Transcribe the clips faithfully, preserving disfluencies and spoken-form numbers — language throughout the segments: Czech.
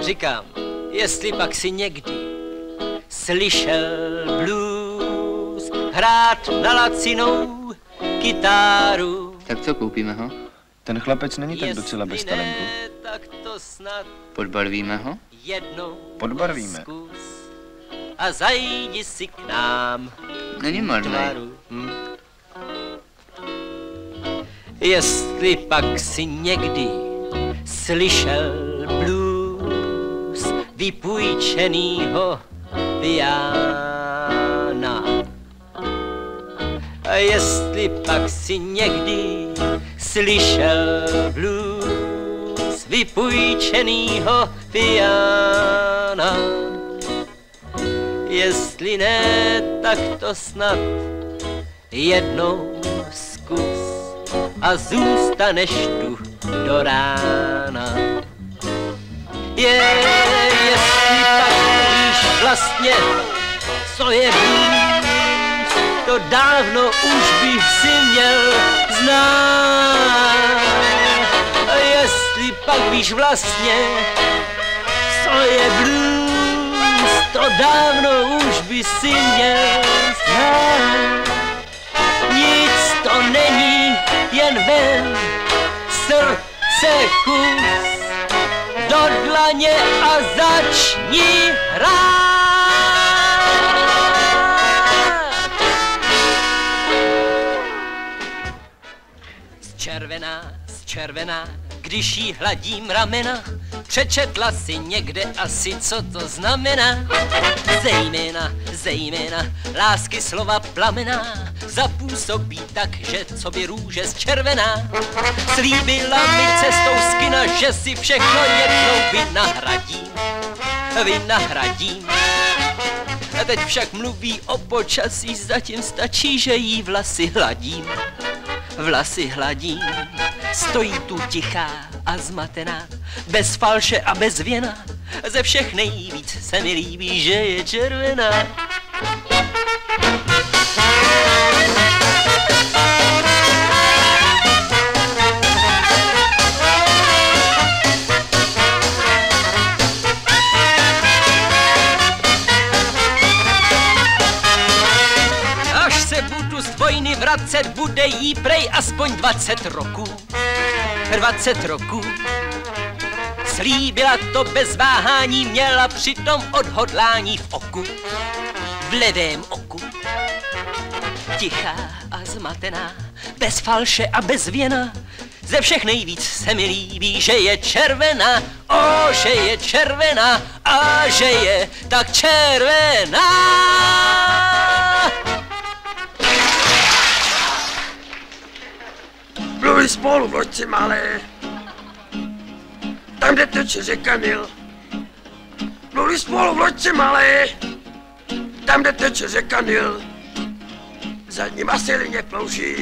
Říkám, jestli pak si někdy slyšel blues hrát na lacinou kytáru. Tak co, koupíme ho? Ten chlapec není tak docela bez talentu. Tak to snad podbarvíme ho? Jednou Podbarvíme. zkus a zajdi si k nám. Není marnej. Hm. Jestli pak si někdy slyšel blues vypůjčenýho piana. A jestli pak si někdy slyšel blues vypůjčenýho piana. Jestli ne, tak to snad jednou zkus a zůstaneš tu do rána. Je, jestli tak víš vlastně, co je blues, to dávno už bych si měl znát. A jestli pak víš vlastně, co je blues, to dávno už by si měl znát. Nic to není, jen ven, srdce kus, do dlaně a začni hrát. Zčervená, zčervená, když jí hladím ramena, přečetla si někde asi, co to znamená. Zejména, zejména, lásky slova plamená, zapůsobí tak, že co by růže zčervená. Slíbila mi cestou skina, že si všechno jednou vynahradím, vynahradím. A teď však mluví o počasí, zatím stačí, že jí vlasy hladím, vlasy hladím. Stojí tu tichá a zmatená, bez falše a bez věna. Ze všech nejvíc se mi líbí, že je červená. Až se budu z vojny vracet, bude jí prej aspoň dvacet roků. Dvacet roků. Slíbila to bez váhání, měla přitom odhodlání v oku, v levém oku. Tichá a zmatená, bez falše a bez věna, ze všech nejvíc se mi líbí, že je červená, o, že je červená a že je tak červená. Mluví spolu v loďce malé, tam, kde teče řeka Nil. Mluví spolu v loďce malé, tam, kde teče řeka Nil. Za ním asi lině plouží.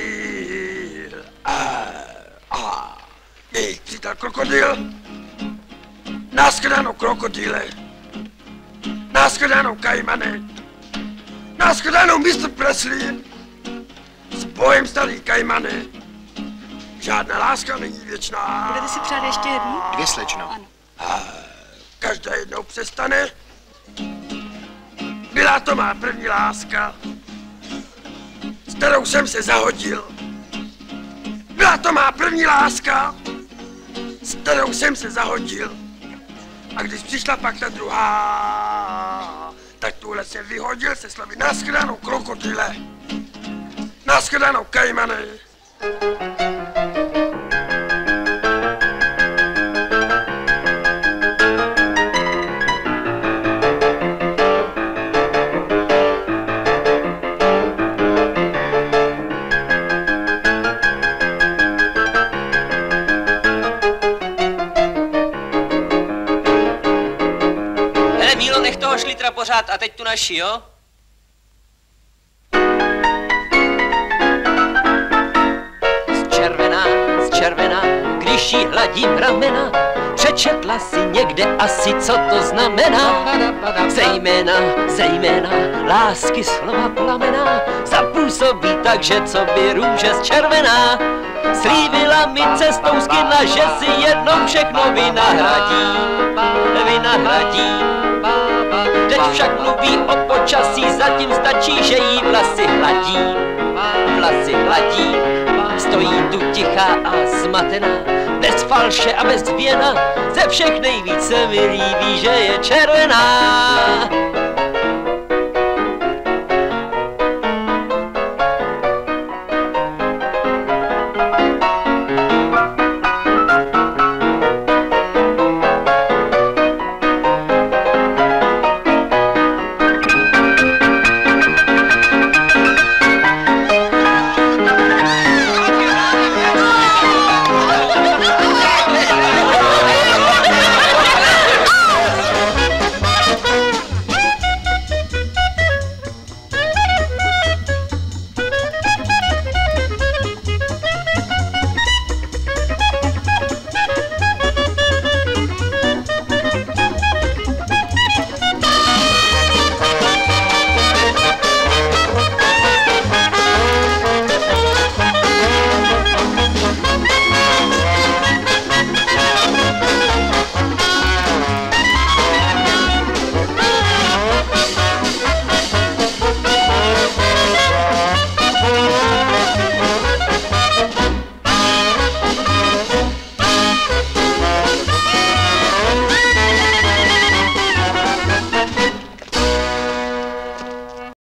A, a, jejich přítel krokodýl. Nashledanou krokodýle. Nashledanou kajmane. Nashledanou mister Presley. S bojem starý kajmane. Žádná láska není věčná. Budete si přát ještě jednu? Dvě, slečno. Ano. A každá jednou přestane. Byla to má první láska, s kterou jsem se zahodil. Byla to má první láska, s kterou jsem se zahodil. A když přišla pak ta druhá, tak tuhle se vyhodil se slovy nashledanou krokodýle. Nashledanou kajmane. Hele Mílo, nech toho šlitra pořád a teď tu naši, jo? Zčervená, zčervená, když jí hladím ramena, přečetla si někde asi, co to znamená. Zejména, zejména, lásky slova plamená, zapůsobí tak, že co by růže zčervená. Slíbila mi cestou z kina, že si jednou všechno vynahradí, vynahradí. Teď však mluví o počasí, zatím stačí, že jí vlasy hladí, vlasy hladí. Stojí tu tichá a zmatená, bez falše a bez věna, ze všech nejvíce mi líbí, že je červená.